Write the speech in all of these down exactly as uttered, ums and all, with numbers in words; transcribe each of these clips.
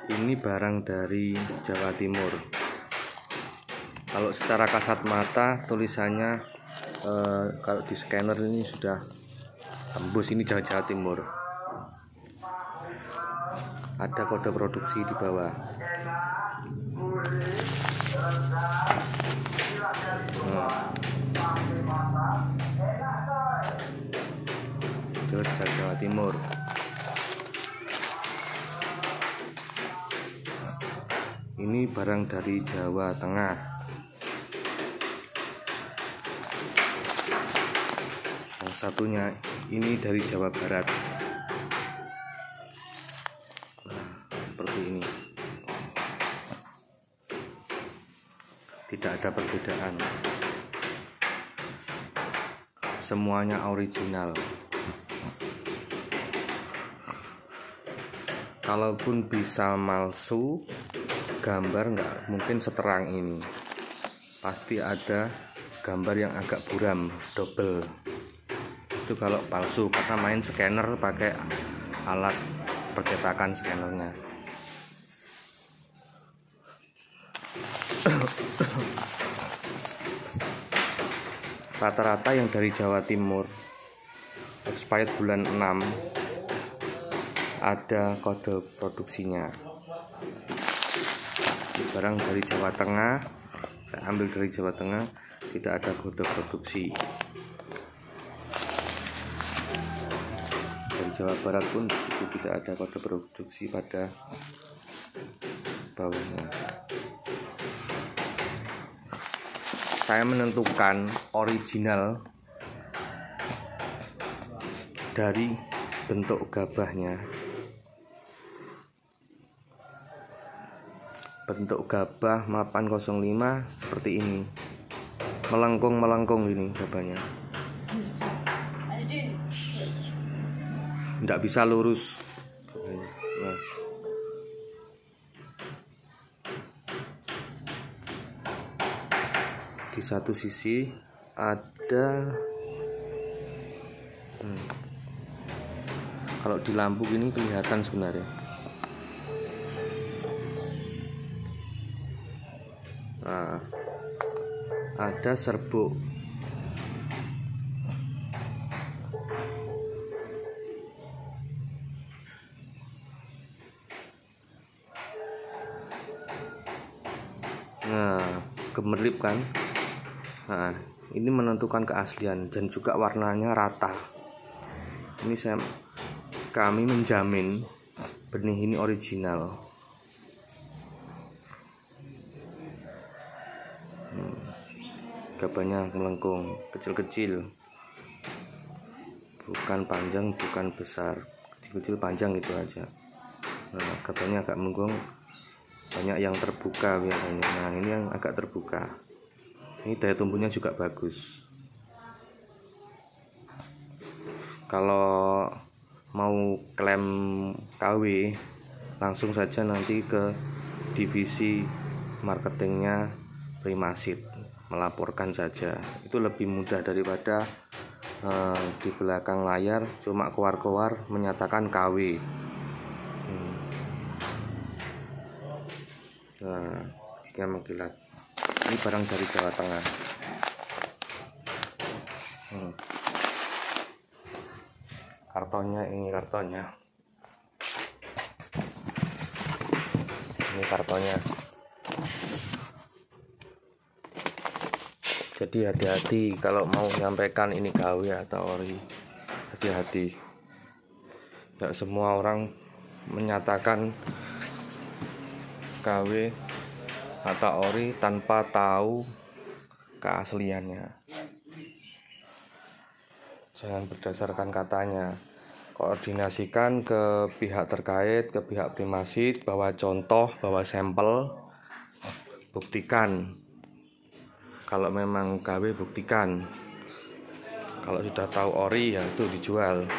Ini barang dari Jawa Timur. Kalau secara kasat mata tulisannya eh, kalau di scanner ini sudah tembus ini Jawa, Jawa Timur. Ada kode produksi di bawah. Hmm. Jogja, Jawa Timur. Ini barang dari Jawa Tengah. Yang satunya ini dari Jawa Barat. Nah, seperti ini. Tidak ada perbedaan. Semuanya original. Kalaupun bisa palsu, gambar nggak mungkin seterang ini. Pasti ada gambar yang agak buram, double. Itu kalau palsu, karena main scanner pakai alat percetakan scannernya. Rata-rata yang dari Jawa Timur, expired bulan enam, ada kode produksinya. Barang dari Jawa Tengah, saya ambil dari Jawa Tengah, tidak ada kode produksi. Dari Jawa Barat pun itu tidak ada kode produksi pada bawahnya. Saya menentukan original dari bentuk gabahnya. Bentuk gabah mapan nol lima seperti ini, melengkung-melengkung ini gabahnya, tidak bisa lurus. Nah. Di satu sisi ada hmm, kalau di lampu ini kelihatan sebenarnya. Nah, ada serbuk. Nah, gemerlip kan? Nah, ini menentukan keaslian dan juga warnanya rata. Ini saya kami menjamin benih ini original. Gabahnya melengkung, kecil-kecil, bukan panjang, bukan besar, kecil-kecil panjang gitu aja. Nah, gabahnya agak melengkung, banyak yang terbuka biasanya. Nah, ini yang agak terbuka. Ini daya tumbuhnya juga bagus. Kalau mau klaim K W, langsung saja nanti ke divisi marketingnya Primaseed, melaporkan saja. Itu lebih mudah daripada uh, di belakang layar cuma keluar-keluar menyatakan K W. hmm. Nah, sekian mengkilat. Ini barang dari Jawa Tengah. hmm. Kartonnya, ini kartonnya. Ini kartonnya. Jadi hati-hati kalau mau menyampaikan ini K W atau ori, hati-hati. Tidak semua orang menyatakan K W atau ori tanpa tahu keasliannya. Jangan berdasarkan katanya. Koordinasikan ke pihak terkait, ke pihak Primaseed, bawa contoh, bawa sampel, buktikan. Kalau memang K W, buktikan. Kalau sudah tahu ori, ya itu dijual.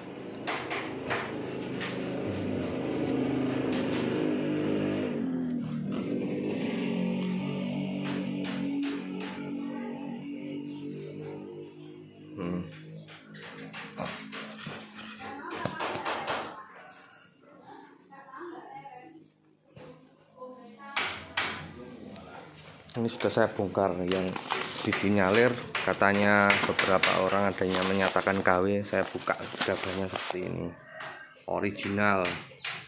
hmm. Ini sudah saya bongkar yang disinyalir, katanya beberapa orang adanya menyatakan K W. Saya buka gabahnya seperti ini, original.